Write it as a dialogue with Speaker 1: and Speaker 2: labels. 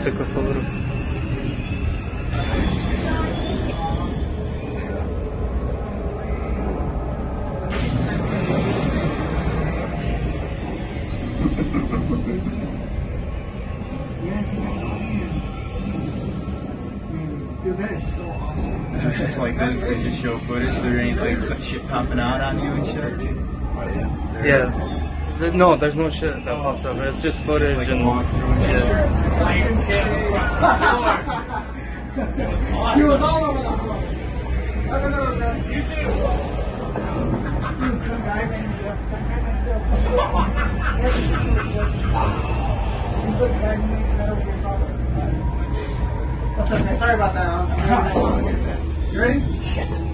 Speaker 1: took a photo.
Speaker 2: Dude, that is so awesome.
Speaker 3: So it's just like this, they just show footage. There ain't like some shit popping out on you and shit.
Speaker 1: Yeah. No, there's no shit that pops up. It's just footage
Speaker 3: like
Speaker 1: and
Speaker 3: walk through and
Speaker 1: yeah.
Speaker 2: He was all over the floor. I don't know, man. You too. Dude, some guy named He's the guy who made that over your song. That's okay. Sorry about that. You ready?